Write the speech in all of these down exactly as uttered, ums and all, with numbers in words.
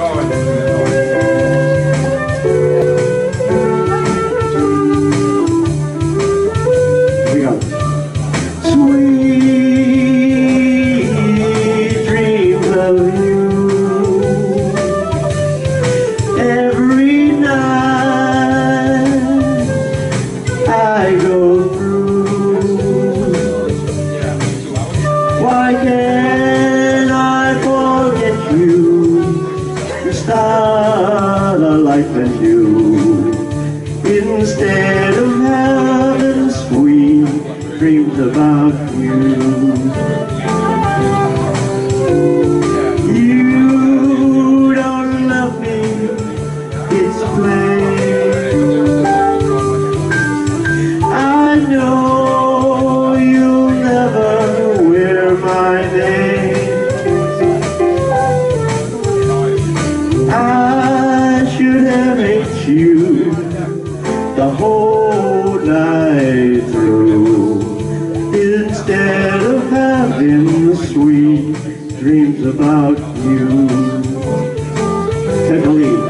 Why can't I forget you and start a life with you instead of having sweet dreams about you? You don't love me, it's plain. I know you'll never wear my name. I should have hated you the whole night through instead of having sweet dreams about you. Take a lead.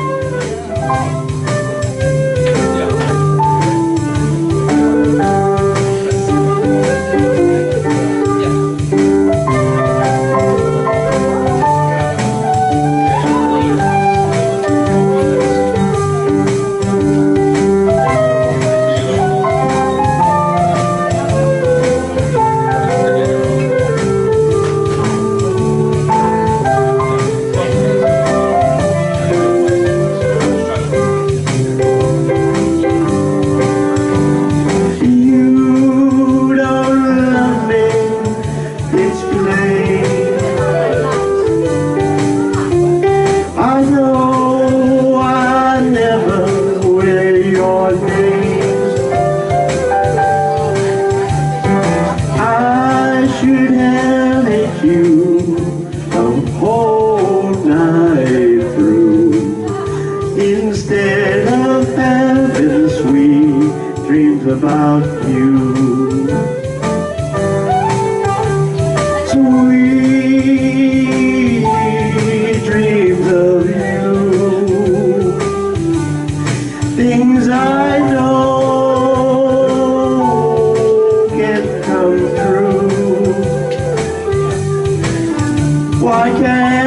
Should have hate you the whole night through instead of having sweet dreams about you. Sweet dreams of you, things I know can't come true. Why can't